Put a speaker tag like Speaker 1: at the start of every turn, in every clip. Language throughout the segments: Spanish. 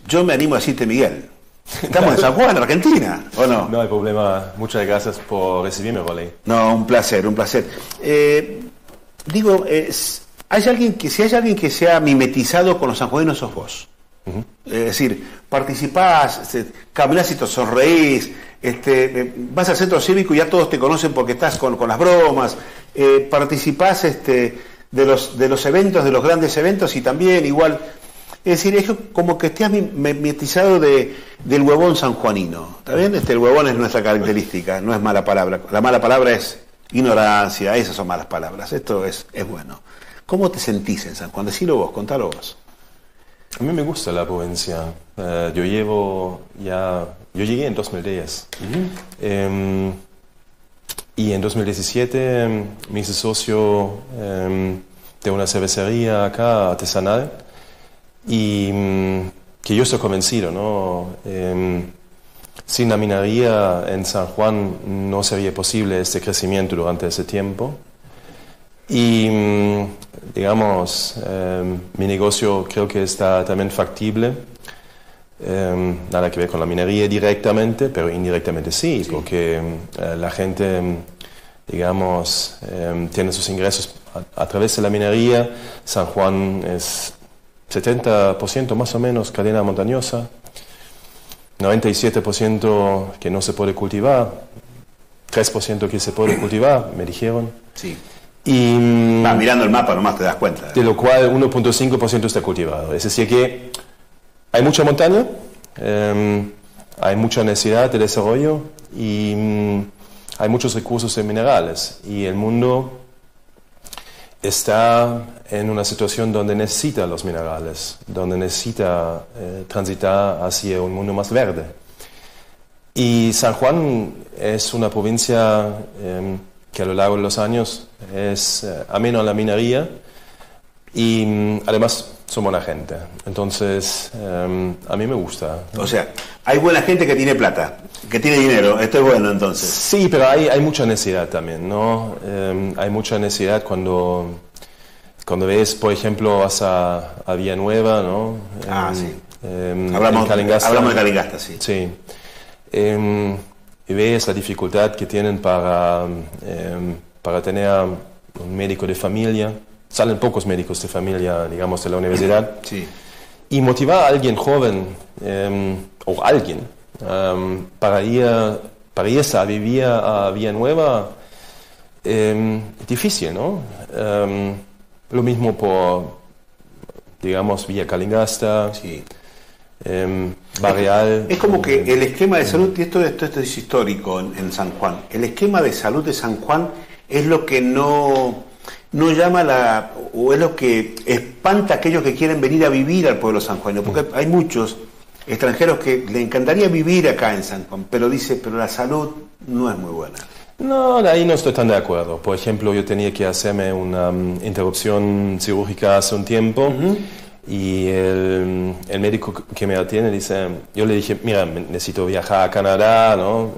Speaker 1: yo me animo a decirte Miguel. Estamos en San Juan, Argentina, ¿o no?
Speaker 2: No hay problema. Muchas gracias por recibirme, Roley.
Speaker 1: No, un placer, un placer. ¿Hay alguien si hay alguien que se ha mimetizado con los sanjuaninos, sos vos? Es decir, participás, caminás y te sonreís, vas al centro cívico y ya todos te conocen porque estás con las bromas, participás de los eventos, de los grandes eventos y también igual. Es decir, es como que te has mimetizado del huevón sanjuanino. ¿Está bien? El huevón es nuestra característica, no es mala palabra. La mala palabra es ignorancia, esas son malas palabras. Esto es bueno. ¿Cómo te sentís en San Juan? Decilo vos, contalo vos.
Speaker 2: A mí me gusta la provincia. Yo llegué en 2010. Y en 2017 me hice socio de una cervecería acá, artesanal. Y que yo estoy convencido, ¿no? Sin la minería en San Juan no sería posible este crecimiento durante ese tiempo. Y, digamos, mi negocio creo que está también factible. Nada que ver con la minería directamente, pero indirectamente sí. Porque la gente, digamos, tiene sus ingresos a través de la minería. San Juan es 70% más o menos cadena montañosa, 97% que no se puede cultivar, 3% que se puede cultivar, me dijeron.
Speaker 1: Sí.
Speaker 2: Y
Speaker 1: mirando el mapa nomás te das cuenta.
Speaker 2: De lo cual 1.5% está cultivado. Es decir que hay mucha montaña, hay mucha necesidad de desarrollo y hay muchos recursos en minerales. Y el mundo está en una situación donde necesita los minerales, donde necesita transitar hacia un mundo más verde. Y San Juan es una provincia que a lo largo de los años es ameno a la minería y además son buena gente. Entonces, a mí me gusta.
Speaker 1: O sea, hay buena gente que tiene plata, que tiene dinero. Esto es bueno, entonces.
Speaker 2: Sí, pero hay mucha necesidad también, ¿no? Hay mucha necesidad cuando ves, por ejemplo, vas a Villanueva, ¿no?
Speaker 1: Sí. Hablamos de Calingasta, sí.
Speaker 2: Sí. Y ves la dificultad que tienen para tener un médico de familia. Salen pocos médicos de familia, digamos, de la universidad.
Speaker 1: Sí.
Speaker 2: Y motivar a alguien joven, o alguien, para irse a vivir a Villanueva, difícil, ¿no? Lo mismo por, digamos, Villa Calingasta,
Speaker 1: sí.
Speaker 2: Barrial.
Speaker 1: Es como que el esquema de salud, y esto es histórico en San Juan, el esquema de salud de San Juan es lo que no llama o es lo que espanta a aquellos que quieren venir a vivir al pueblo sanjuanino, porque hay muchos extranjeros que le encantaría vivir acá en San Juan, pero pero la salud no es muy buena.
Speaker 2: No, ahí no estoy tan de acuerdo. Por ejemplo, yo tenía que hacerme una interrupción cirúrgica hace un tiempo y el médico que me atiende yo le dije, mira, necesito viajar a Canadá, ¿no?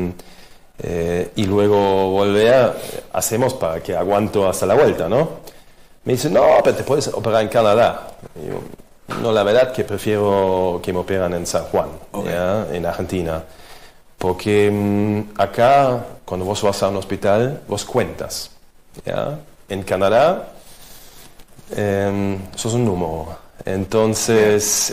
Speaker 2: Y luego volver, hacemos para que aguanto hasta la vuelta, ¿no? Me dice, no, pero te puedes operar en Canadá. Y yo, no, la verdad que prefiero que me operan en San Juan,
Speaker 1: okay.
Speaker 2: ¿ya? En Argentina. Porque acá, cuando vos vas a un hospital, vos cuentas, ¿ya? En Canadá, sos un número. Entonces,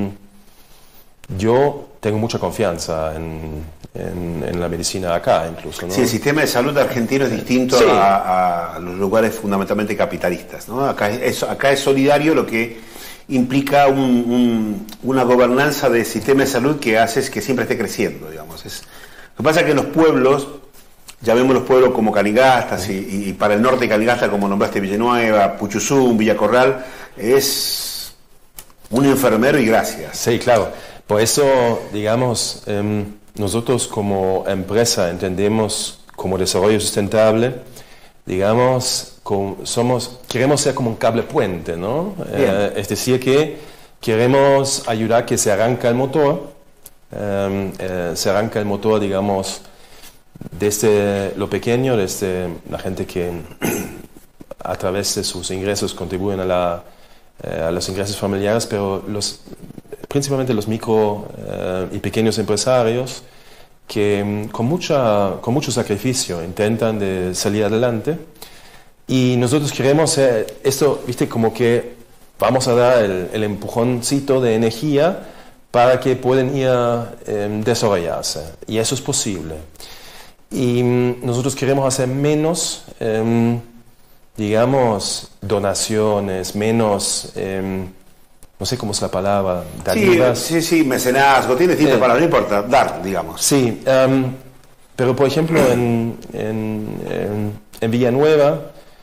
Speaker 2: yo tengo mucha confianza en la medicina acá, incluso, ¿no?
Speaker 1: Sí, el sistema de salud argentino es distinto
Speaker 2: sí.
Speaker 1: a los lugares fundamentalmente capitalistas, ¿no? Acá es solidario, lo que implica una gobernanza de sistema de salud que hace que siempre esté creciendo, digamos. Lo que pasa es que en los pueblos, llamemos los pueblos como Calingastas y para el norte de Calingasta, como nombraste, Villanueva, Puchuzum, Villacorral, es un enfermero y gracias.
Speaker 2: Sí, claro. Por eso, digamos, nosotros como empresa entendemos como desarrollo sustentable, digamos, queremos ser como un cable puente, ¿no? Es decir, que queremos ayudar a que se arranque el motor, digamos, desde lo pequeño, desde la gente que a través de sus ingresos contribuyen a los ingresos familiares, pero principalmente los micro y pequeños empresarios que con mucho sacrificio intentan de salir adelante. Y nosotros queremos esto, viste, como que vamos a dar el empujoncito de energía para que puedan ir a desarrollarse. Y eso es posible. Y nosotros queremos hacer menos, digamos, donaciones, menos, no sé cómo es la palabra, dádivas.
Speaker 1: Sí, mecenazgo, tiene distintas palabras, no importa, dar, digamos.
Speaker 2: Sí, pero por ejemplo en Villanueva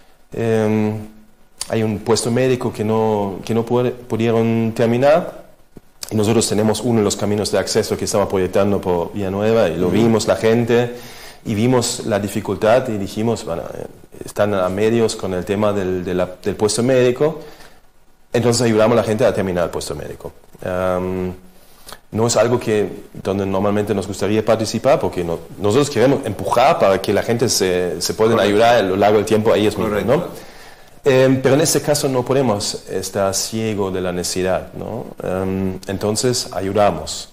Speaker 2: hay un puesto médico que no pudieron terminar. Y nosotros tenemos uno de los caminos de acceso que estaba proyectando por Villanueva y lo vimos la gente y vimos la dificultad y dijimos, bueno, están a medios con el tema del puesto médico, entonces ayudamos a la gente a terminar el puesto médico. No es algo donde normalmente nos gustaría participar porque nosotros queremos empujar para que la gente se pueda ayudar a lo largo del tiempo a ellos mismos, ¿no? Pero en este caso no podemos estar ciego de la necesidad, ¿no? Entonces ayudamos.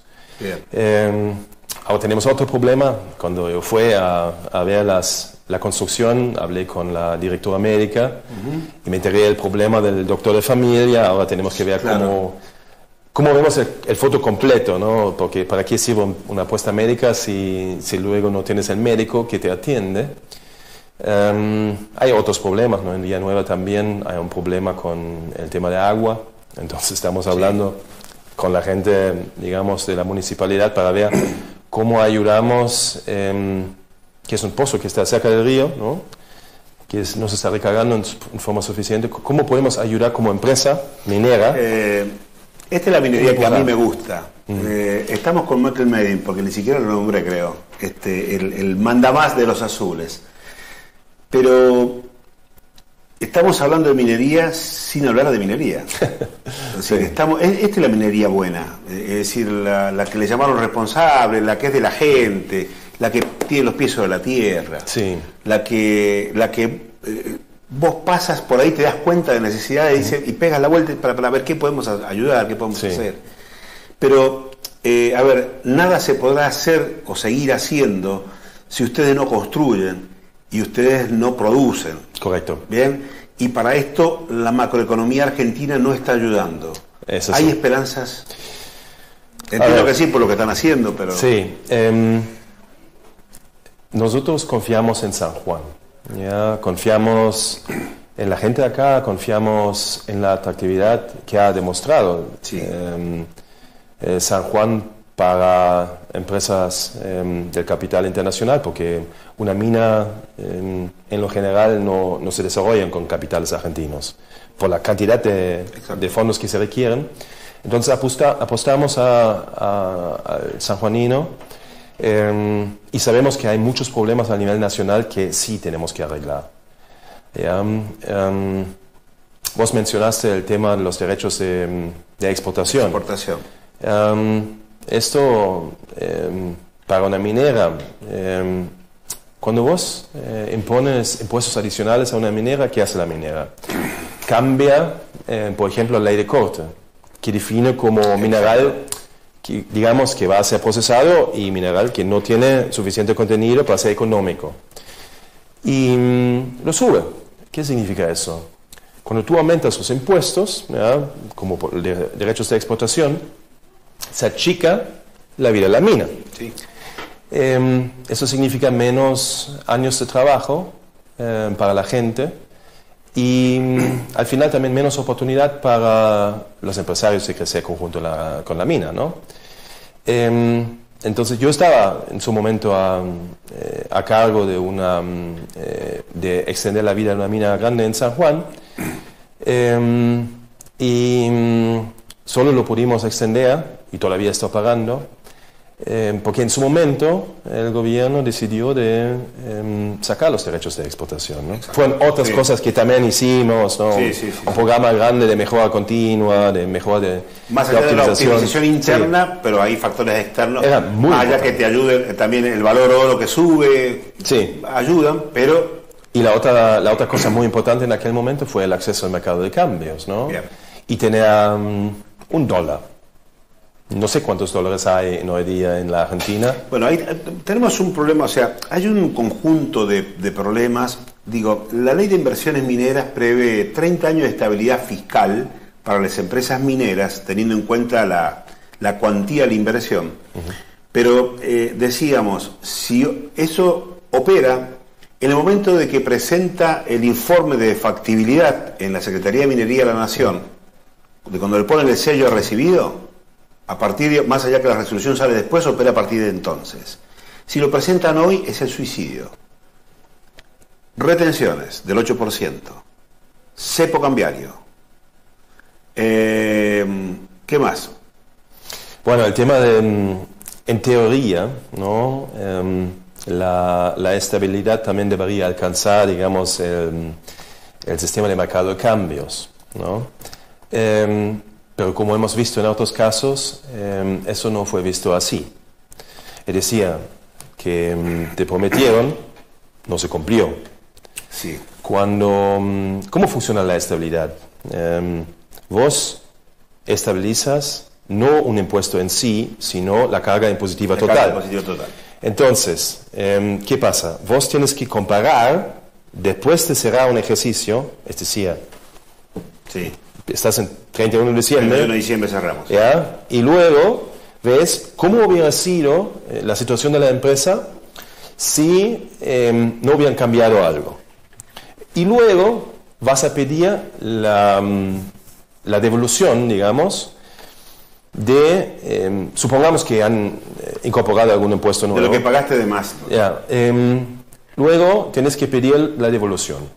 Speaker 2: Ahora tenemos otro problema. Cuando yo fui a ver la construcción, hablé con la directora médica y me enteré del problema del doctor de familia. Ahora tenemos que ver cómo vemos el foto completo, ¿no? Porque ¿para qué sirve una apuesta médica si luego no tienes el médico que te atiende? Hay otros problemas, ¿no? En Villanueva también hay un problema con el tema de agua, entonces estamos hablando con la gente, digamos, de la municipalidad para ver cómo ayudamos, que es un pozo que está cerca del río, ¿no? Que no se está recargando en forma suficiente. ¿Cómo podemos ayudar como empresa minera?
Speaker 1: Esta es la minería que a mí me gusta. Estamos con Michael Medin, porque ni siquiera lo nombré, creo, el mandamás de los azules. Pero estamos hablando de minería sin hablar de minería. O sea, esta es la minería buena, es decir, la que le llamaron responsable, la que es de la gente, la que tiene los pies sobre la tierra, la que vos pasas por ahí, te das cuenta de necesidades y pegas la vuelta para ver qué podemos ayudar, qué podemos hacer. Pero, a ver, nada se podrá hacer o seguir haciendo si ustedes no construyen y ustedes no producen.
Speaker 2: Correcto.
Speaker 1: Bien, y para esto la macroeconomía argentina no está ayudando. ¿Hay esperanzas? Entiendo que sí por lo que están haciendo, pero...
Speaker 2: Sí, nosotros confiamos en San Juan, ¿ya? Confiamos en la gente de acá, confiamos en la atractividad que ha demostrado San Juan para empresas del capital internacional, porque una mina en lo general no se desarrolla con capitales argentinos, por la cantidad de fondos que se requieren. Entonces apostamos al sanjuanino y sabemos que hay muchos problemas a nivel nacional que sí tenemos que arreglar. Vos mencionaste el tema de los derechos de exportación. Esto, para una minera, cuando vos impones impuestos adicionales a una minera, ¿qué hace la minera? Cambia, por ejemplo, la ley de corte, que define como mineral, que, digamos, que va a ser procesado y mineral que no tiene suficiente contenido para ser económico. Y lo sube. ¿Qué significa eso? Cuando tú aumentas los impuestos, ¿ya? Como por derechos de exportación, se achica la vida de la mina.
Speaker 1: Sí.
Speaker 2: Eso significa menos años de trabajo para la gente y al final también menos oportunidad para los empresarios de crecer conjunto con la mina, ¿no? Entonces yo estaba en su momento a cargo de extender la vida de una mina grande en San Juan y solo lo pudimos extender y todavía está pagando porque en su momento el gobierno decidió de sacar los derechos de exportación, ¿no? Fueron otras cosas que también hicimos, ¿no? Un programa grande de mejora continua, de mejora de
Speaker 1: más allá de la optimización interna, pero hay factores externos más allá que te ayuden, también el valor oro que sube, ayudan, pero...
Speaker 2: Y la otra cosa muy importante en aquel momento fue el acceso al mercado de cambios, ¿no? Y tenía $1. No sé cuántos dólares hay hoy día en la Argentina.
Speaker 1: Bueno, ahí tenemos un problema, o sea, hay un conjunto de problemas. Digo, la ley de inversiones mineras prevé 30 años de estabilidad fiscal para las empresas mineras, teniendo en cuenta la cuantía de la inversión. Pero decíamos, si eso opera, en el momento de que presenta el informe de factibilidad en la Secretaría de Minería de la Nación, de cuando le ponen el sello recibido, a partir de, más allá que la resolución sale después, opera a partir de entonces. Si lo presentan hoy, es el suicidio. Retenciones del 8%. Cepo cambiario. ¿Qué más?
Speaker 2: Bueno, el tema de, en teoría, ¿no? La estabilidad también debería alcanzar, digamos, el sistema de mercado de cambios, ¿no? Pero como hemos visto en otros casos, eso no fue visto así. Es decir, que te prometieron, no se cumplió.
Speaker 1: Sí.
Speaker 2: ¿Cómo funciona la estabilidad? Vos estabilizas no un impuesto en sí, sino la carga impositiva total. Entonces, ¿qué pasa? Vos tienes que comparar, después de cerrar un ejercicio, es decir,
Speaker 1: sí,
Speaker 2: estás en 31 de diciembre.
Speaker 1: 31 de diciembre cerramos.
Speaker 2: ¿Ya? Y luego ves cómo hubiera sido la situación de la empresa si no hubieran cambiado algo. Y luego vas a pedir la devolución, digamos, de, supongamos que han incorporado algún impuesto nuevo.
Speaker 1: De lo que pagaste de más.
Speaker 2: Ya, luego tienes que pedir la devolución.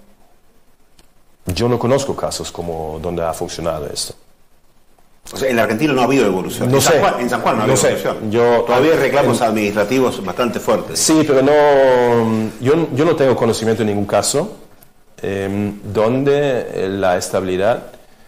Speaker 2: Yo no conozco casos como donde ha funcionado esto.
Speaker 1: O sea, en la Argentina no ha habido devolución.
Speaker 2: No sé.
Speaker 1: En San Juan no ha habido devolución. Todavía hay reclamos administrativos bastante fuertes.
Speaker 2: Sí, pero no, yo no tengo conocimiento de ningún caso donde la estabilidad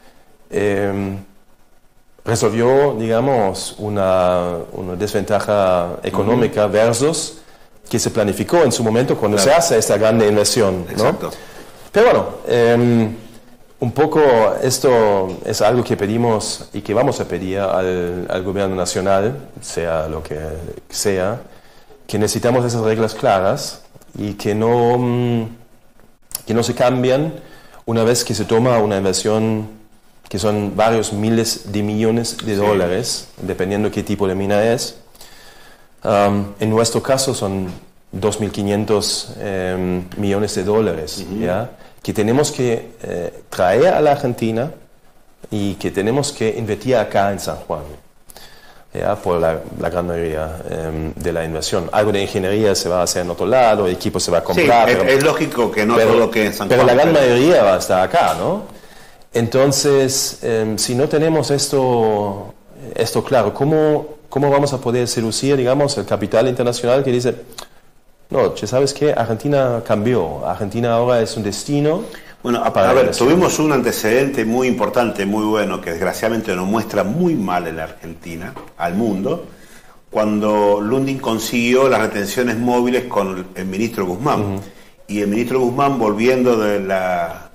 Speaker 2: resolvió, digamos, una desventaja económica versus que se planificó en su momento cuando se hace esta grande inversión, ¿no?
Speaker 1: Exacto.
Speaker 2: Pero bueno, un poco esto es algo que pedimos y que vamos a pedir al gobierno nacional, sea lo que sea, que necesitamos esas reglas claras y que no se cambian una vez que se toma una inversión que son varios miles de millones de dólares, dependiendo qué tipo de mina es. En nuestro caso son 2.500 millones de dólares, ¿ya? Que tenemos que traer a la Argentina y que tenemos que invertir acá en San Juan, ¿ya? Por la gran mayoría de la inversión. Algo de ingeniería se va a hacer en otro lado, el equipo se va a comprar.
Speaker 1: Sí, es lógico que no todo lo que en San Juan.
Speaker 2: Pero la gran mayoría va a estar acá, ¿no? Entonces, si no tenemos esto claro, ¿cómo vamos a poder seducir, digamos, el capital internacional que dice, no, ¿sabes qué? Argentina cambió, Argentina ahora es un destino.
Speaker 1: Bueno, a ver, tuvimos un antecedente muy importante, muy bueno, que desgraciadamente nos muestra muy mal en la Argentina, al mundo, cuando Lundin consiguió las retenciones móviles con el ministro Guzmán. Y el ministro Guzmán, volviendo de la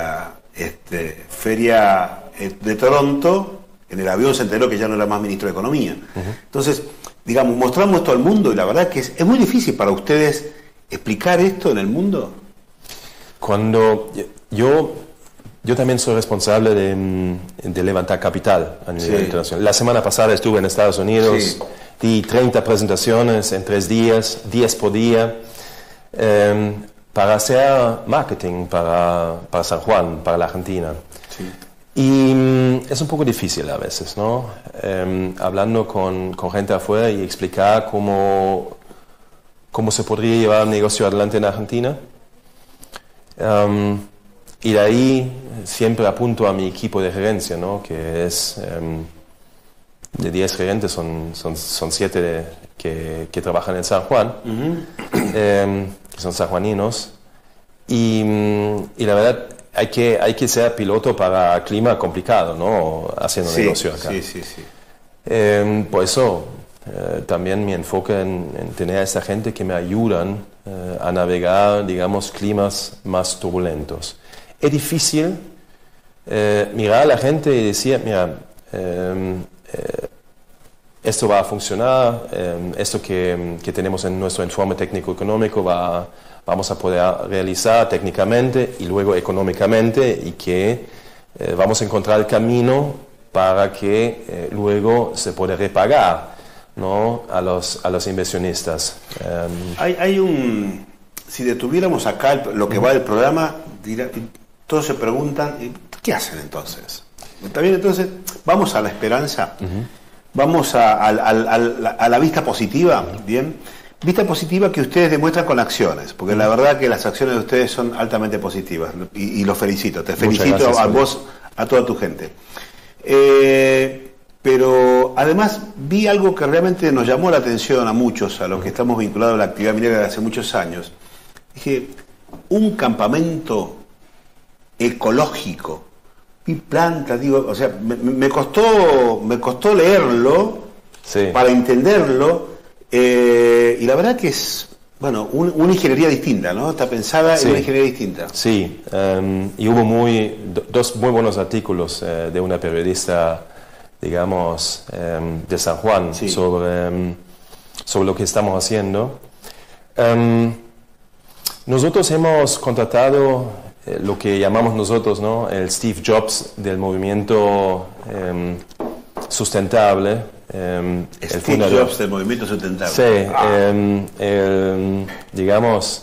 Speaker 1: feria de Toronto, en el avión se enteró que ya no era más ministro de Economía. Entonces, digamos, mostramos esto al mundo y la verdad que es muy difícil para ustedes explicar esto en el mundo.
Speaker 2: Cuando yo también soy responsable de levantar capital a nivel internacional. La semana pasada estuve en Estados Unidos, di 30 presentaciones en 3 días, 10 por día, para hacer marketing para San Juan, para la Argentina.
Speaker 1: Sí.
Speaker 2: Y es un poco difícil a veces, ¿no? Hablando con gente afuera y explicar cómo se podría llevar el negocio adelante en Argentina. Y de ahí siempre apunto a mi equipo de gerencia, ¿no? Que es de 10 gerentes, son 7 que trabajan en San Juan, que son sanjuaninos. Y la verdad, hay que ser piloto para clima complicado, ¿no? Haciendo negocio acá.
Speaker 1: Sí.
Speaker 2: Por eso también mi enfoque en tener a esta gente que me ayudan a navegar, digamos, climas más turbulentos. Es difícil mirar a la gente y decir, mira, esto va a funcionar, esto que tenemos en nuestro informe técnico-económico vamos a poder realizar técnicamente y luego económicamente, y que vamos a encontrar el camino para que luego se pueda repagar, ¿no?, a los inversionistas.
Speaker 1: Si detuviéramos acá lo que va del programa, todos se preguntan, ¿qué hacen entonces? ¿Está bien? Entonces, vamos a la esperanza, vamos a la vista positiva, ¿bien? Vista positiva que ustedes demuestran con acciones, porque la verdad que las acciones de ustedes son altamente positivas, y los felicito, te felicito gracias, a vos, a toda tu gente. Pero además vi algo que realmente nos llamó la atención a muchos, a los que estamos vinculados a la actividad minera desde hace muchos años. Dije, un campamento ecológico, vi plantas, digo, o sea, me costó leerlo, sí, para entenderlo, y la verdad que es, bueno, una ingeniería distinta, ¿no? Está pensada, sí, en una ingeniería distinta.
Speaker 2: Sí, y hubo dos muy buenos artículos de una periodista, digamos, de San Juan, sí, sobre lo que estamos haciendo. Nosotros hemos contratado lo que llamamos nosotros, ¿no?, el Steve Jobs del movimiento sustentable.
Speaker 1: Steve Jobs del movimiento sustentable.
Speaker 2: Sí, digamos,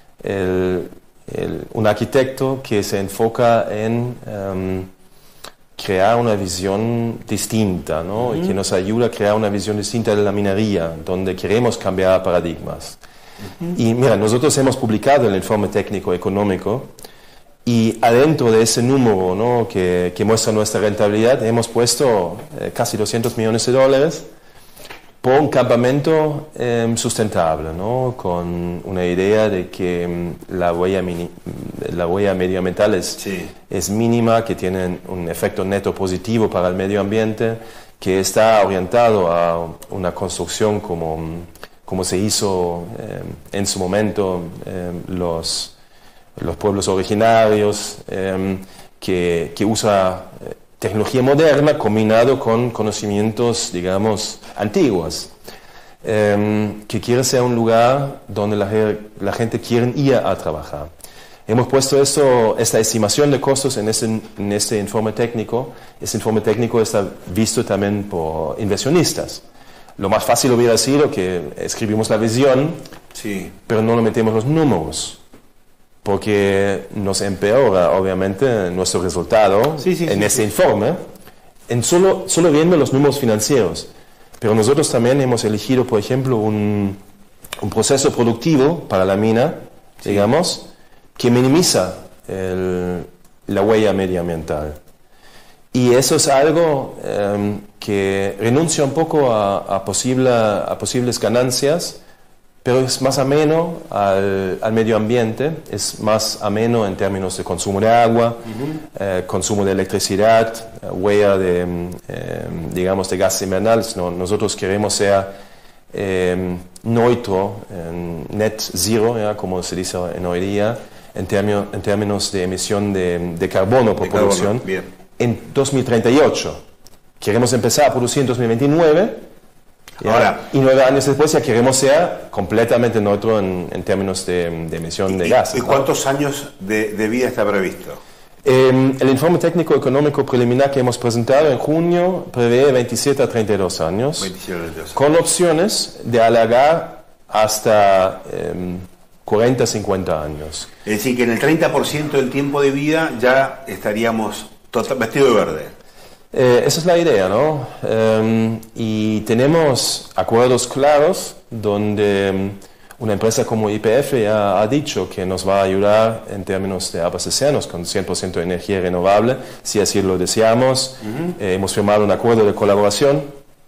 Speaker 2: un arquitecto que se enfoca en crear una visión distinta, ¿no?, y que nos ayuda a crear una visión distinta de la minería, donde queremos cambiar paradigmas. Y mira, nosotros hemos publicado el informe técnico económico, y adentro de ese número, ¿no?, que muestra nuestra rentabilidad, hemos puesto casi $200 millones por un campamento sustentable, ¿no?, con una idea de que la huella medioambiental
Speaker 1: sí,
Speaker 2: es mínima, que tiene un efecto neto positivo para el medio ambiente, que está orientado a una construcción como se hizo en su momento los pueblos originarios, que usa tecnología moderna combinado con conocimientos, digamos, antiguos, que quiere ser un lugar donde la gente quiere ir a trabajar. Hemos puesto esta estimación de costos en este informe técnico. Este informe técnico está visto también por inversionistas. Lo más fácil hubiera sido que escribimos la visión,
Speaker 1: sí,
Speaker 2: pero no le metemos los números, porque nos empeora, obviamente, nuestro resultado en ese informe, solo viendo los números financieros. Pero nosotros también hemos elegido, por ejemplo, un proceso productivo para la mina, sí, digamos, que minimiza la huella medioambiental. Y eso es algo que renuncia un poco a posibles ganancias, pero es más ameno al medio ambiente, es más ameno en términos de consumo de agua, consumo de electricidad, huella digamos, de gases invernales. No, nosotros queremos ser neutro, net zero, ¿ya?, como se dice en hoy día, en términos de emisión de carbono por producción, en 2038. Queremos empezar a producir en 2029. Ahora, y 9 años después ya queremos ser completamente neutro en términos de emisión de gases.
Speaker 1: ¿Y cuántos años de vida está previsto?
Speaker 2: El informe técnico económico preliminar que hemos presentado en junio prevé 27 a 32 años,
Speaker 1: 27 a 32.
Speaker 2: Con opciones de alargar hasta 40 a 50 años.
Speaker 1: Es decir, que en el 30% del tiempo de vida ya estaríamos vestido de verde.
Speaker 2: Esa es la idea, ¿no? Y tenemos acuerdos claros donde una empresa como YPF ya ha dicho que nos va a ayudar en términos de abastecernos con 100% de energía renovable, si así lo deseamos. Hemos firmado un acuerdo de colaboración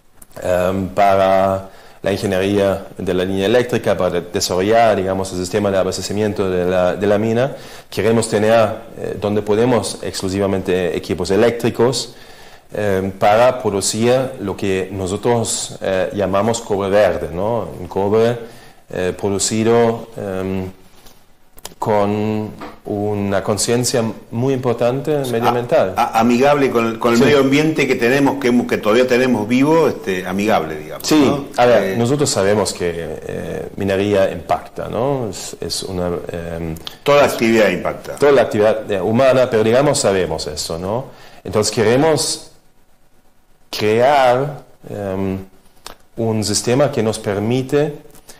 Speaker 2: para la ingeniería de la línea eléctrica, para desarrollar, digamos, el sistema de abastecimiento de la mina. Queremos tener, donde podemos, exclusivamente equipos eléctricos, para producir lo que nosotros llamamos cobre verde, ¿no? Un cobre producido con una conciencia muy importante medioambiental.
Speaker 1: Amigable con el
Speaker 2: Sí.
Speaker 1: medio ambiente que tenemos, que todavía tenemos vivo, amigable, digamos.
Speaker 2: Sí,
Speaker 1: ¿no?
Speaker 2: a ver, nosotros sabemos que minería impacta, ¿no? Es una...
Speaker 1: Toda actividad impacta.
Speaker 2: toda la actividad humana, pero digamos sabemos eso, ¿no? Entonces queremos crear un sistema que nos permite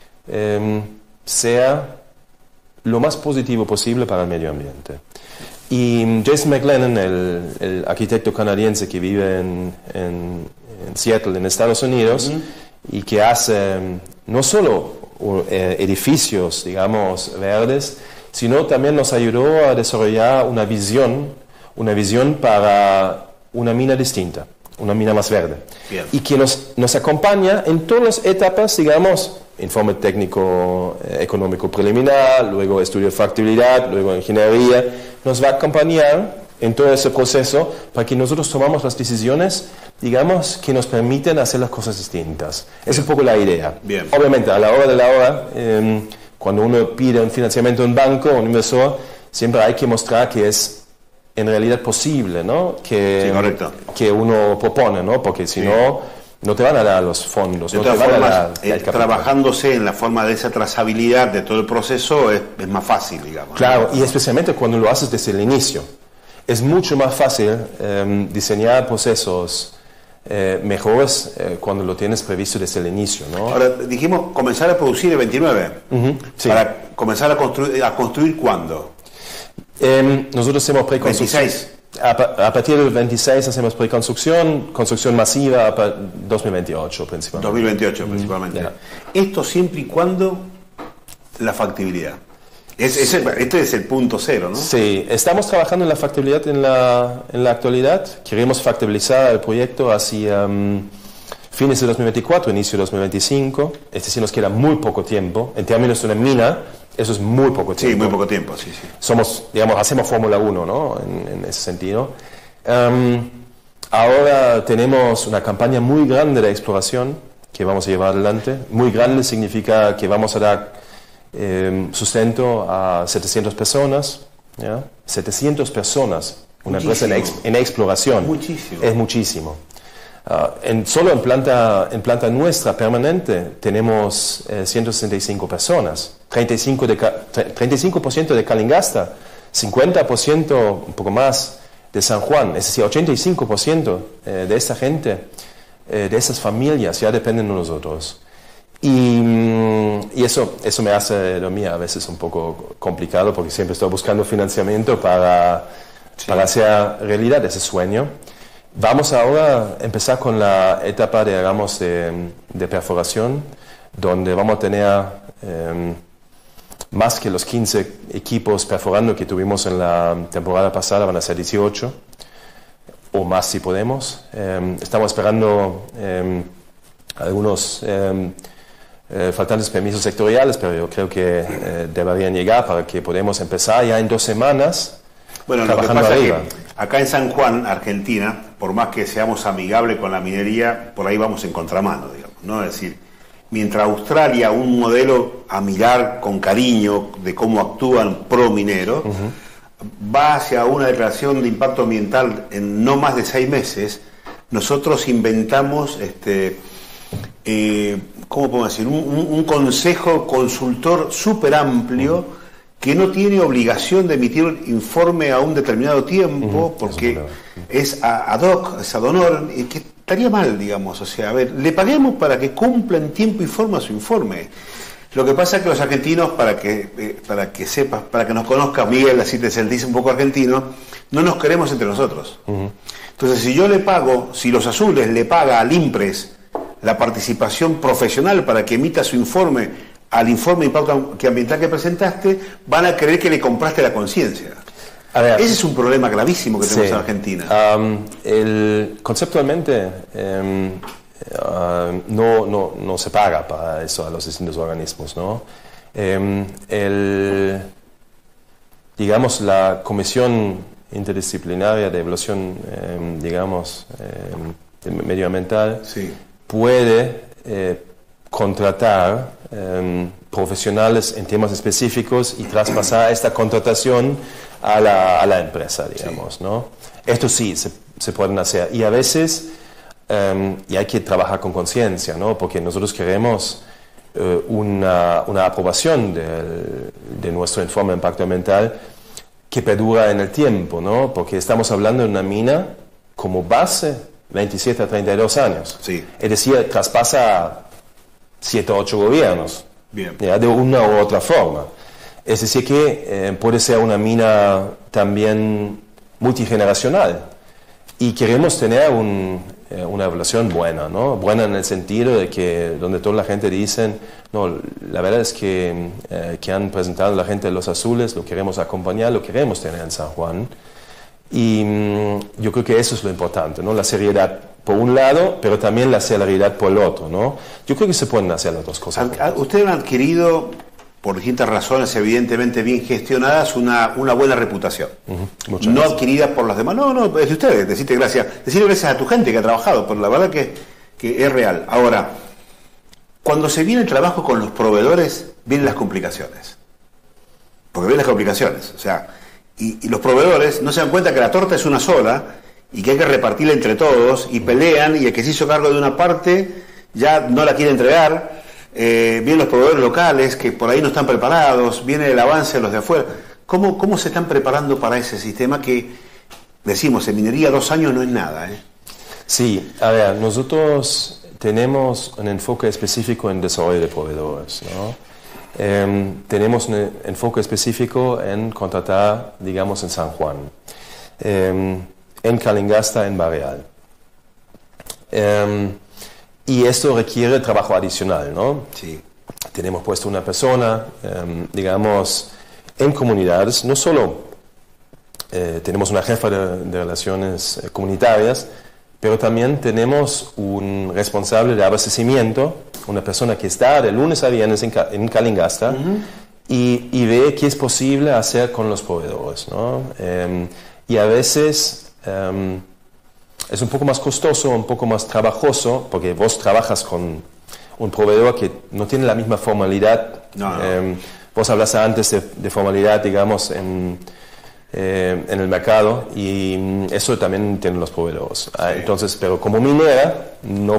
Speaker 2: ser lo más positivo posible para el medio ambiente. Y Jason McLennan, el arquitecto canadiense que vive en Seattle, en Estados Unidos, y que hace no solo edificios, digamos, verdes, sino también nos ayudó a desarrollar una visión para una mina distinta, una mina más verde.
Speaker 1: Bien.
Speaker 2: Y que nos acompaña en todas las etapas, digamos, informe técnico económico preliminar, luego estudio de factibilidad, luego ingeniería, nos va a acompañar en todo ese proceso para que nosotros tomamos las decisiones, digamos, que nos permiten hacer las cosas distintas. Es un poco la idea.
Speaker 1: Bien.
Speaker 2: Obviamente, a la hora de la hora, cuando uno pide un financiamiento a un banco o un inversor, siempre hay que mostrar que es en realidad posible, ¿no?
Speaker 1: Sí, correcto.
Speaker 2: Que uno propone, ¿no? Porque si no, no te van a dar los fondos.
Speaker 1: De
Speaker 2: no
Speaker 1: todas
Speaker 2: te van a
Speaker 1: formas,
Speaker 2: dar el capital.
Speaker 1: trabajándose en la forma de esa trazabilidad de todo el proceso es más fácil, digamos.
Speaker 2: Claro, y especialmente cuando lo haces desde el inicio. Es mucho más fácil diseñar procesos mejores cuando lo tienes previsto desde el inicio, ¿no?
Speaker 1: Ahora, dijimos comenzar a producir el 29.
Speaker 2: Sí.
Speaker 1: Para comenzar a construir ¿cuándo?
Speaker 2: Nosotros hacemos preconstrucción.
Speaker 1: 26.
Speaker 2: A partir del 26 hacemos preconstrucción, construcción masiva para 2028 principalmente.
Speaker 1: 2028 principalmente.
Speaker 2: ya.
Speaker 1: Esto siempre y cuando la factibilidad. Este es el punto cero, ¿no?
Speaker 2: Sí, estamos trabajando en la factibilidad en la actualidad. Queremos factibilizar el proyecto hacia fines de 2024, inicio de 2025. Es decir, nos queda muy poco tiempo. En términos de una mina, eso es muy poco tiempo.
Speaker 1: Sí, muy poco tiempo, sí.
Speaker 2: Hacemos Fórmula 1, ¿no? En ese sentido. Ahora tenemos una campaña muy grande de exploración que vamos a llevar adelante. Muy grande significa que vamos a dar sustento a 700 personas, ¿ya? 700 personas, una empresa en exploración.
Speaker 1: Muchísimo.
Speaker 2: Es muchísimo. Solo en planta nuestra permanente tenemos 165 personas, 35% de Calingasta, 50%, un poco más, de San Juan, es decir, 85% de esta gente, de esas familias ya dependen de nosotros. Y eso me hace lo mío a veces un poco complicado porque siempre estoy buscando financiamiento para hacer realidad ese sueño. Vamos ahora a empezar con la etapa de perforación, donde vamos a tener más que los 15 equipos perforando que tuvimos en la temporada pasada, van a ser 18 o más si podemos. Estamos esperando algunos faltantes permisos sectoriales, pero yo creo que deberían llegar para que podamos empezar ya en 2 semanas.
Speaker 1: Bueno, lo que pasa es que acá en San Juan, Argentina, por más que seamos amigables con la minería, por ahí vamos en contramano, digamos, ¿no? Es decir, mientras Australia, un modelo a mirar con cariño de cómo actúan pro minero, va hacia una declaración de impacto ambiental en no más de 6 meses, nosotros inventamos ¿cómo podemos decir? Un consejo consultor súper amplio que no tiene obligación de emitir un informe a un determinado tiempo, porque es ad hoc, es ad honorem, y que estaría mal, digamos. O sea, a ver, le paguemos para que cumpla en tiempo y forma su informe. Lo que pasa es que los argentinos, para que sepas, para que nos conozca Miguel, así te sentís un poco argentino, no nos queremos entre nosotros. Entonces, si yo le pago, si los azules le paga al INPRES la participación profesional para que emita su informe al informe de impacto ambiental que presentaste, van a creer que le compraste la conciencia. Ese es un problema gravísimo que tenemos en Argentina.
Speaker 2: Conceptualmente no se paga para eso a los distintos organismos, ¿no? Digamos, la Comisión Interdisciplinaria de Evaluación, medioambiental, puede contratar profesionales en temas específicos y traspasar esta contratación a la empresa, digamos, sí. ¿No? Esto sí, se pueden hacer. Y a veces y hay que trabajar con conciencia, ¿no? Porque nosotros queremos una aprobación de nuestro informe de impacto ambiental que perdura en el tiempo, ¿no? Porque estamos hablando de una mina como base 27 a 32 años.
Speaker 1: Sí.
Speaker 2: Es decir, traspasa 7 o 8 gobiernos.
Speaker 1: Bien.
Speaker 2: ¿Ya? De una u otra forma. Es decir, que puede ser una mina también multigeneracional. Y queremos tener una evaluación buena, ¿no? Buena en el sentido de que donde toda la gente dice, no, la verdad es que han presentado la gente de Los Azules, lo queremos acompañar, lo queremos tener en San Juan. Y yo creo que eso es lo importante, ¿no? La seriedad por un lado, pero también la celeridad por el otro, ¿no? Yo creo que se pueden hacer las dos cosas.
Speaker 1: Ustedes han adquirido, por distintas razones, evidentemente bien gestionadas, una buena reputación.
Speaker 2: Muchas
Speaker 1: no
Speaker 2: gracias.
Speaker 1: adquirida por los demás. No, es de ustedes. Decirle gracias a tu gente que ha trabajado, pero la verdad que es real. Ahora, cuando se viene el trabajo con los proveedores, vienen las complicaciones. Porque vienen las complicaciones. O sea, y los proveedores no se dan cuenta que la torta es una sola y que hay que repartirla entre todos y pelean, y el que se hizo cargo de una parte ya no la quiere entregar. Vienen los proveedores locales que por ahí no están preparados, viene el avance de los de afuera. ¿Cómo se están preparando para ese sistema que, decimos, en minería 2 años no es nada?
Speaker 2: Sí, a ver, nosotros tenemos un enfoque específico en desarrollo de proveedores, ¿no? Tenemos un enfoque específico en contratar, digamos, en San Juan, en Calingasta, en Barreal. Y esto requiere trabajo adicional, ¿no?
Speaker 1: Sí.
Speaker 2: Tenemos puesto una persona, digamos, en comunidades, no solo tenemos una jefa de relaciones comunitarias, pero también tenemos un responsable de abastecimiento, una persona que está de lunes a viernes en Calingasta y ve qué es posible hacer con los proveedores, ¿no? Y a veces es un poco más costoso, un poco más trabajoso, porque vos trabajas con un proveedor que no tiene la misma formalidad.
Speaker 1: No.
Speaker 2: Vos hablaste antes de formalidad, digamos, en el mercado, y eso también tienen los proveedores.
Speaker 1: Sí.
Speaker 2: Entonces, pero como minera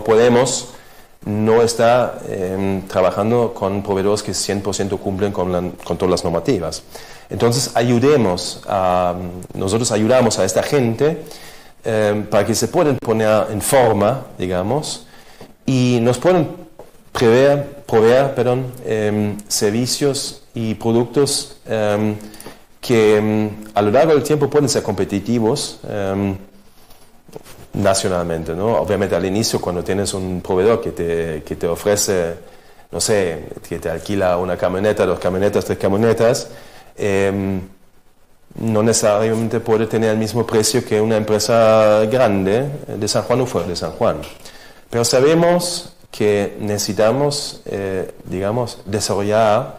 Speaker 2: no está trabajando con proveedores que 100% cumplen con todas las normativas. Entonces, nosotros ayudamos a esta gente para que se puedan poner en forma, digamos, y nos pueden proveer servicios y productos que a lo largo del tiempo pueden ser competitivos nacionalmente, ¿no? Obviamente al inicio, cuando tienes un proveedor que te ofrece, no sé, que te alquila una camioneta, 2 camionetas, 3 camionetas, no necesariamente puede tener el mismo precio que una empresa grande de San Juan o fuera de San Juan. Pero sabemos que necesitamos, digamos, desarrollar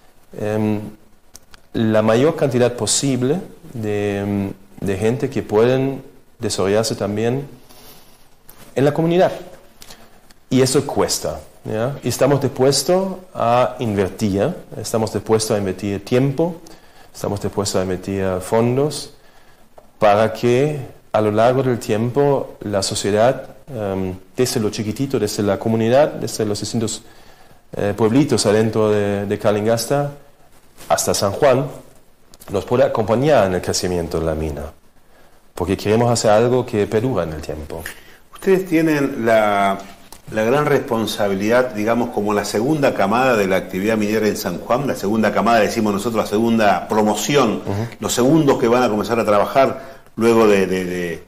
Speaker 2: la mayor cantidad posible de gente que pueden desarrollarse también en la comunidad. Y eso cuesta, ¿ya? Y estamos dispuestos a invertir, tiempo, estamos dispuestos a invertir fondos para que a lo largo del tiempo la sociedad, desde lo chiquitito, desde la comunidad, desde los distintos pueblitos adentro de Calingasta hasta San Juan, nos pueda acompañar en el crecimiento de la mina, porque queremos hacer algo que perdura en el tiempo.
Speaker 1: Ustedes tienen la gran responsabilidad, digamos, como la segunda camada de la actividad minera en San Juan, la segunda camada, decimos nosotros, la segunda promoción, los segundos que van a comenzar a trabajar luego del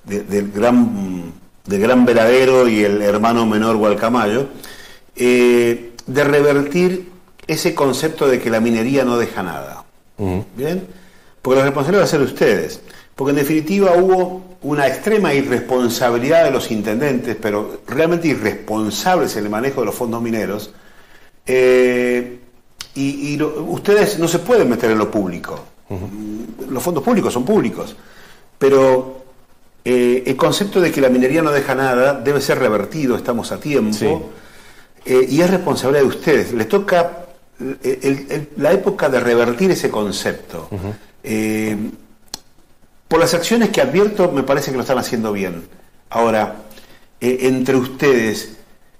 Speaker 1: gran veladero y el hermano menor Gualcamayo, de revertir ese concepto de que la minería no deja nada. ¿Bien? Porque la responsabilidad va a ser de ustedes. Porque en definitiva hubo una extrema irresponsabilidad de los intendentes, pero realmente irresponsables en el manejo de los fondos mineros. Ustedes no se pueden meter en lo público. Los fondos públicos son públicos. Pero el concepto de que la minería no deja nada debe ser revertido, estamos a tiempo.
Speaker 2: Sí.
Speaker 1: y es responsabilidad de ustedes. Les toca la época de revertir ese concepto. Por las acciones que advierto, me parece que lo están haciendo bien. Ahora, entre ustedes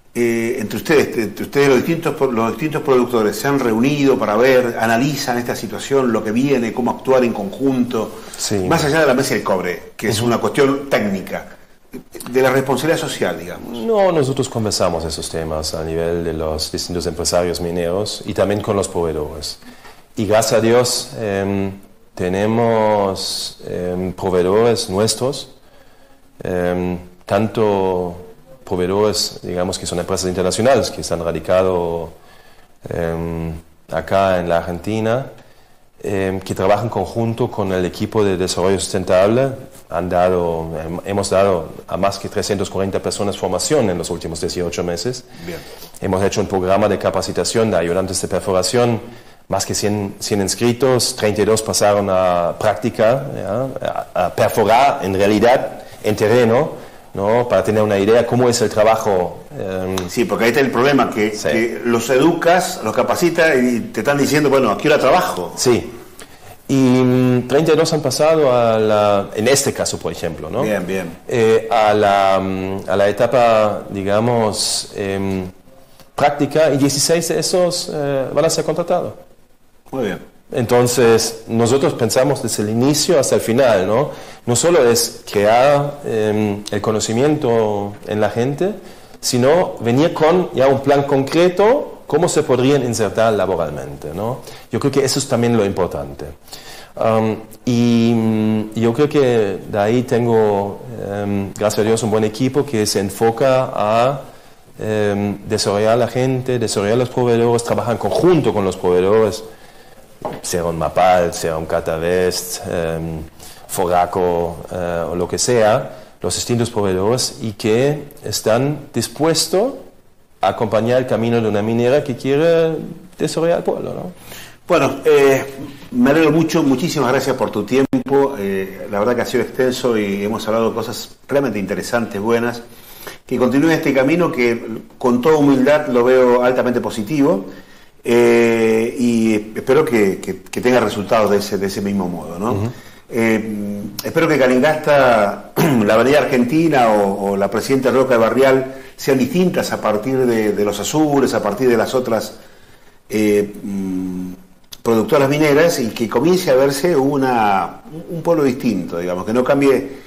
Speaker 1: los distintos productores se han reunido para ver, analizan esta situación, lo que viene, cómo actuar en conjunto, sí, más allá de la mesa del cobre, que es una cuestión técnica, de la responsabilidad social, digamos.
Speaker 2: No, nosotros conversamos esos temas a nivel de los distintos empresarios mineros y también con los proveedores. Y gracias a Dios tenemos proveedores nuestros, tanto proveedores, digamos, que son empresas internacionales que están radicados acá en la Argentina, que trabajan en conjunto con el equipo de desarrollo sustentable. Hemos dado a más que 340 personas formación en los últimos 18 meses. Bien. Hemos hecho un programa de capacitación de ayudantes de perforación, más que 100 inscritos, 32 pasaron a práctica, a perforar en realidad en terreno, ¿no? Para tener una idea cómo es el trabajo.
Speaker 1: Sí, porque ahí está el problema, que los educas, los capacitas y te están diciendo, bueno, aquí ahora trabajo.
Speaker 2: Sí. Y 32 han pasado en este caso, por ejemplo, ¿no?
Speaker 1: Bien, bien.
Speaker 2: A la etapa, digamos, práctica, y 16 de esos van a ser contratados.
Speaker 1: Muy bien.
Speaker 2: Entonces, nosotros pensamos desde el inicio hasta el final, ¿no? No solo es crear el conocimiento en la gente, sino venir con ya un plan concreto, cómo se podrían insertar laboralmente, ¿no? Yo creo que eso es también lo importante. Y yo creo que de ahí tengo, gracias a Dios, un buen equipo que se enfoca a desarrollar a la gente, desarrollar los proveedores, trabajar en conjunto con los proveedores, sea un Mapal, sea un Catavest, Fogaco o lo que sea, los distintos proveedores, y que están dispuestos a acompañar el camino de una minera que quiere desarrollar el pueblo, ¿no?
Speaker 1: Bueno, me alegro mucho, muchísimas gracias por tu tiempo, la verdad que ha sido extenso y hemos hablado de cosas realmente interesantes, buenas, que continúe este camino que con toda humildad lo veo altamente positivo. Y espero que tenga resultados de ese mismo modo, ¿no? Espero que Calingasta, la Avenida Argentina o la Presidente Roca de Barrial sean distintas a partir de los Azures, a partir de las otras productoras mineras, y que comience a verse un pueblo distinto, digamos, que no cambie